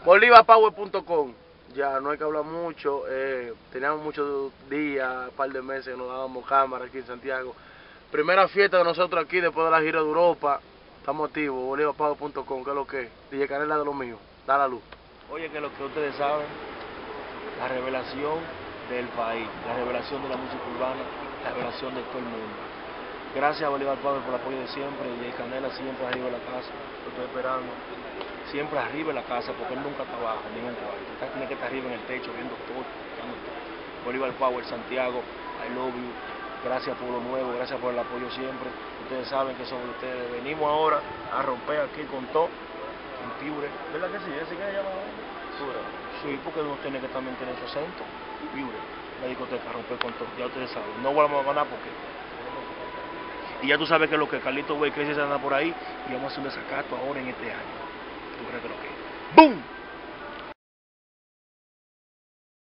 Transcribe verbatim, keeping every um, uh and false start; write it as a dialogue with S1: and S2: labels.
S1: Bolivar Power punto com. Ya, no hay que hablar mucho. Eh, teníamos muchos días, un par de meses que nos dábamos cámara aquí en Santiago. Primera fiesta de nosotros aquí después de la gira de Europa. Estamos activos, Bolivar Power punto com, que es lo que es. D J Canela de lo mío, da la luz.
S2: Oye, que lo que ustedes saben, la revelación del país, la revelación de la música urbana, la revelación de todo el mundo. Gracias a Bolivar Power por el apoyo de siempre. D J Canela siempre arriba de la casa, lo estoy esperando. Siempre arriba en la casa, porque él nunca trabaja en ningún cuarto. Él tiene que estar arriba en el techo, viendo todo, viendo todo. Bolivar Power, Santiago, I love you. Gracias por lo nuevo, gracias por el apoyo siempre. Ustedes saben que sobre ustedes. Venimos ahora a romper aquí con todo, en Piure. ¿Verdad que sí? ¿Ese que se llama? Piure. Sí, porque uno tiene que también tener su acento. Piure, la discoteca, romper con todo. Ya ustedes saben. No vamos a ganar porque... Y ya tú sabes que lo que Carlito Way Crazy se anda por ahí, y vamos a hacer un desacato ahora en este año. ¿Tú crees que lo que? ¡Bum!